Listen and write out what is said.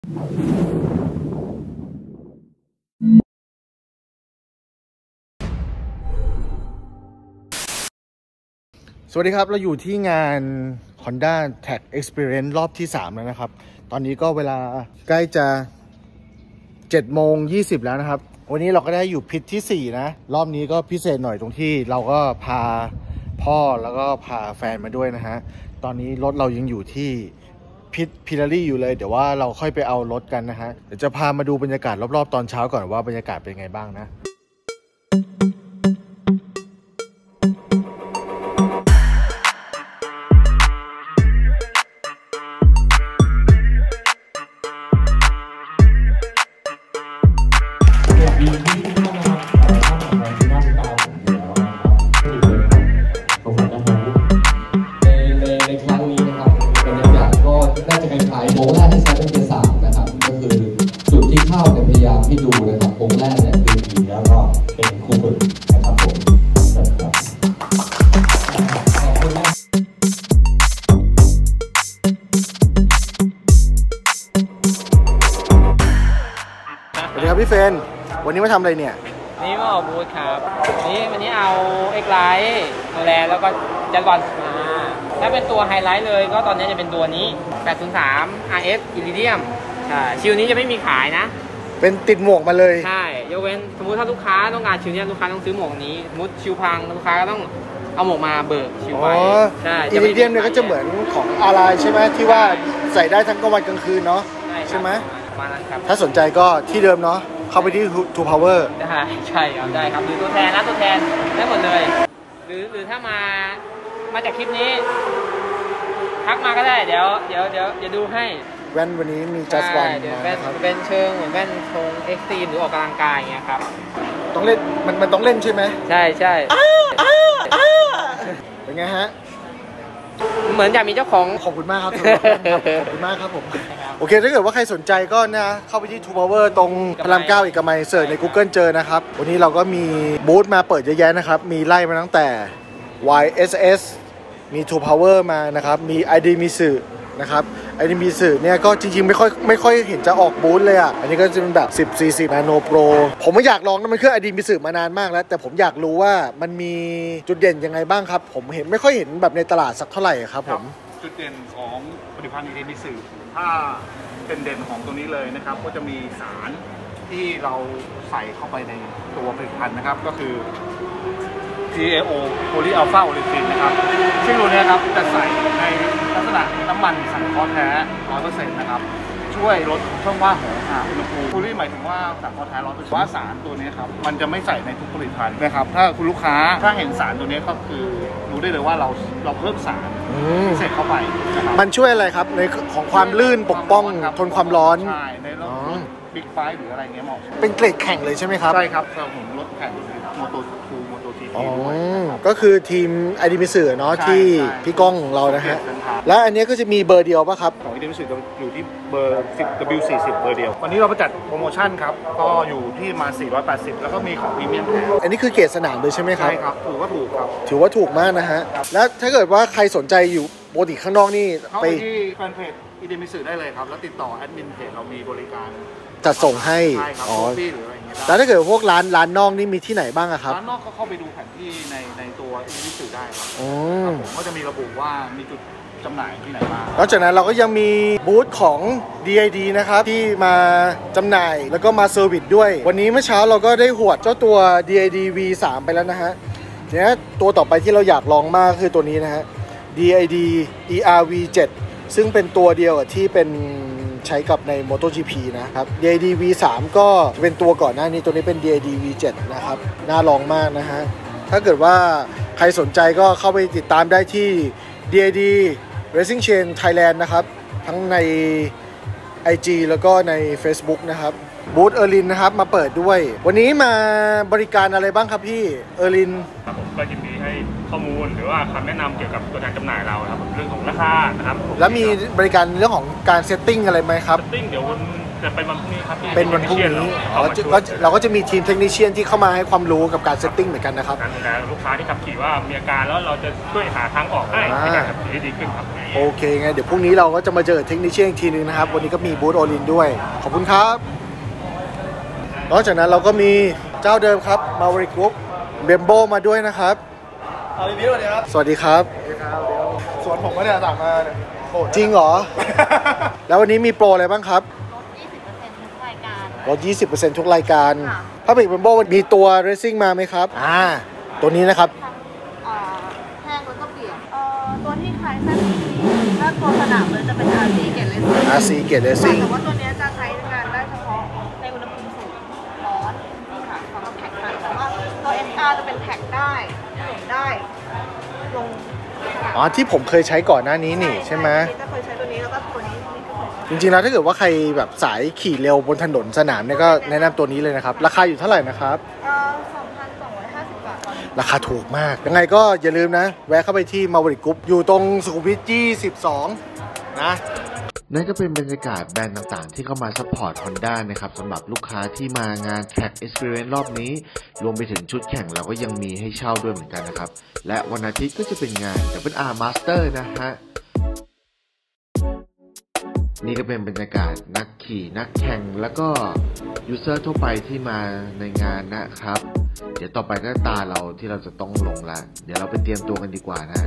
สวัสดีครับเราอยู่ที่งาน Honda Tech Experience รอบที่3แล้วนะครับตอนนี้ก็เวลาใกล้จะ7:20แล้วนะครับวันนี้เราก็ได้อยู่พิทที่4นะรอบนี้ก็พิเศษหน่อยตรงที่เราก็พาพ่อแล้วก็พาแฟนมาด้วยนะฮะตอนนี้รถเรายังอยู่ที่พิลารี่อยู่เลยเดี๋ยวว่าเราค่อยไปเอารถกันนะฮะเดี๋ยวจะพามาดูบรรยากาศรอบๆตอนเช้าก่อนว่าบรรยากาศเป็นไงบ้างนะที่ดูนะครับองค์แรกเนี่ยคือผีแล้วก็เป็นครูฝึกนะครับผมขอบคุณมากสวัสดีครับพี่เฟนวันนี้มาทำอะไรเนี่ยนี่มาออกบูธครับวันนี้เอาเอ็กไลท์มาแลแล้วก็จัดบอลมาถ้าเป็นตัวไฮไลท์เลยก็ตอนนี้จะเป็นตัวนี้803 RS Iridium ใช่ชิวนี้จะไม่มีขายนะเป็นติดหมวกมาเลยใช่ยกเว้นสมมุติถ้าลูกค้าต้องการชิวนี้ลูกค้าต้องซื้อหมวกนี้สมมติชิวพังลูกค้าก็ต้องเอาหมวกมาเบิกชิวไปใช่อิริเดียมเนี่ยก็จะเหมือนของอะไรใช่ไหมที่ว่าใส่ได้ทั้งกลางวันกลางคืนเนาะใช่ไหมถ้าสนใจก็ที่เดิมเนาะเข้าไปที่ Two Power ได้ใช่ครับได้ครับหรือตัวแทนนะตัวแทนได้หมดเลยหรือถ้ามาจากคลิปนี้ทักมาก็ได้เดี๋ยวดูให้แว่นวันนี้มี Just One เป็นเชิงเหมือนแว่นทรงเอ็กซ์ตรีมหรือออกกำลังกายอย่างเงี้ยครับต้องเล่นมันต้องเล่นใช่ไหมใช่เป็นไงฮะเหมือนอยากมีเจ้าของขอบคุณมากครับขอบคุณมากครับผมโอเคถ้าเกิดว่าใครสนใจก็นะเข้าไปที่ Two Power ตรงพระราม 9เอกมัยเสิร์ชใน Google เจอนะครับวันนี้เราก็มีบูธมาเปิดเยอะแยะนะครับมีไล่มาตั้งแต่ YSS มี Two Power มานะครับมี ID Mizuนะครับไอ้นี่มีสื่อเนี่ยก็จริงๆไม่ค่อยเห็นจะออกบูธเลยอ่ะอันนี้ก็จะเป็นแบบ1040 Nano Pro ผมไม่อยากลองนะมันเครื่องไอดีมีสื่อมานานมากแล้วแต่ผมอยากรู้ว่ามันมีจุดเด่นยังไงบ้างครับผมไม่ค่อยเห็นแบบในตลาดสักเท่าไหร่ครับผมจุดเด่นของผลิตภัณฑ์ไอดีมีสื่อถ้าเป็นเด่นของตรงนี้เลยนะครับก็จะมีสารที่เราใส่เข้าไปในตัวผลิตภัณฑ์นะครับก็คือ TAO Polyalpha Olefin นะครับซึ่งตัวนี้ครับจะใส่ในลักษณะน้ำมันสังเคราะห์แท้ 100% นะครับช่วยลดช่องว่างของอุณหภูมิ Poly หมายถึงว่าสังเคราะห์แท้ 100% ว่าสารตัวนี้ครับมันจะไม่ใส่ในทุกผลิตภัณฑ์นะครับถ้าคุณลูกค้าถ้าเห็นสารตัวนี้ก็คือรู้ได้เลยว่าเราเพิ่มสารพิเศษเข้าไปมันช่วยอะไรครับในของความลื่นปกป้องทนความร้อนใช่ในรถบิ๊กไฟหรืออะไรเงี้ยเหมาะเป็นเกรดแข่งเลยใช่ไหมครับใช่ครับผมรถแข่งโมโตGP ด้วยก็คือทีมไอดีมิสึเนาะที่พี่ก้องเรานะฮะแล้วอันนี้ก็จะมีเบอร์เดียวป่ะครับของไอดีมิสึอยู่ที่เบอร์ 10W40 เบอร์เดียววันนี้เราประจัดโปรโมชั่นครับก็อยู่ที่มา480แล้วก็มีของพรีเมียมแถมอันนี้คือเกรดสนามเลยใช่ไหมครับใช่ครับถือว่าถูกครับถือว่าถูกมากนะฮะแล้วถ้าเกิดว่าใครสนใจอยู่ปกติข้างนอกนี่ไปที่แฟนเพจไอดีมิสึได้เลยครับแล้วติดต่อแอดมินเพจเรามีบริการจัดส่งให้อ๋อแล้วถ้าเกิดพวกร้านนอกนี่มีที่ไหนบ้างอะครับร้านนอกก็เข้าไปดูแผนที่ในตัวอินดิสื่อได้ครับผมก็จะมีระบุว่ามีจุดจำหน่ายที่ไหนบ้างนอกจากนั้นเราก็ยังมีบูธของ DID นะครับที่มาจำหน่ายแล้วก็มาเซอร์วิสด้วยวันนี้เมื่อเช้าเราก็ได้หวดเจ้าตัว DID V3 ไปแล้วนะฮะทีนี้ตัวต่อไปที่เราอยากลองมากคือตัวนี้นะฮะ DID ERV7 ซึ่งเป็นตัวเดียวกับที่เป็นใช้กับใน MotoGP นะครับ DID V3 ก็จะเป็นตัวก่อนหน้านี้ตัวนี้เป็น DID V7 นะครับน่าลองมากนะฮะถ้าเกิดว่าใครสนใจก็เข้าไปติดตามได้ที่ DID Racing Chain Thailand นะครับทั้งใน IG แล้วก็ใน Facebook นะครับบูธเออร์ลินนะครับมาเปิดด้วยวันนี้มาบริการอะไรบ้างครับพี่เออร์ลินครับผมก็ยินดีให้ข้อมูลหรือว่าคำแนะนำเกี่ยวกับตัวแทนจำหน่ายเราครับเรื่องของราคานะครับแล้วมีบริการเรื่องของการเซตติ้งอะไรไหมครับเซตติ้งเดี๋ยวจะเป็นวันพรุ่งนี้ครับเป็นวันพรุ่งนี้เราก็จะมีทีมเทคนิชเชียนที่เข้ามาให้ความรู้กับการเซตติ้งเหมือนกันนะครับการดูแลลูกค้าที่ขับขี่ว่ามีอาการแล้วเราจะช่วยหาทางออกให้ในการขับขี่ที่ดีขึ้นครับโอเคไงเดี๋ยวพรุ่งนี้เราก็จะมาเจอเทคนิชเชียนอีกทีนึงนะครับวันนี้ก็มีบูธโอลินด้วยขอบคุณครับนอกจากนั้นเราก็มีเจ้าเดิมครับมาริกรุ๊ปเบมโบมาด้วยนะครับสวัสดีครับสวนผมก็เนี่ยสั่งมาเนี่ยจริงเหรอ แล้ววันนี้มีโปรอะไรบ้างครับลด 20% ทุกรายการถ้าเป็นเบมโบมีตัวเรซซิ่งมาไหมครับตัวนี้นะครับแห้งแล้วก็เปียกตัวที่คล้ายแค่ถ้าตัวสนามเลยจะเป็น RC Gate Racing RC Gate Racing แต่ว่าตัวนี้จะใช้งานได้เฉพาะในอุณหภูมิสูงร้อนค่ะสำหรับแท็กมันแต่ว่าตัว SR จะเป็นแท็กได้ลงได้ลงที่ผมเคยใช้ก่อนหน้านี้นี่ใช่ไหมจะเคยใช้ตัวนี้แล้วก็ตัวนี้จริงๆแล้วถ้าเกิดว่าใครแบบสายขี่เร็วบนถนนสนามเนี่ยก็แนะนำตัวนี้เลยนะครับราคาอยู่เท่าไหร่นะครับ 2,250 บาทราคาถูกมากยังไงก็อย่าลืมนะแวะเข้าไปที่มาริกรุ๊ปอยู่ตรงสุขุมวิท22นะนั่นก็เป็นบรรยากาศแบรนด์ต่างๆที่เข้ามาซัพพอร์ต Honda นะครับสำหรับลูกค้าที่มางาน Track Experience รอบนี้รวมไปถึงชุดแข่งเราก็ยังมีให้เช่าด้วยเหมือนกันนะครับและวันอาทิตย์ก็จะเป็นงาน WR Master นะฮะนี่ก็เป็นบรรยากาศนักขี่นักแข่งแล้วก็ยูเซอร์ทั่วไปที่มาในงานนะครับเดี๋ยวต่อไปก็ตาเราที่เราจะต้องลงละเดี๋ยวเราไปเตรียมตัวกันดีกว่านะ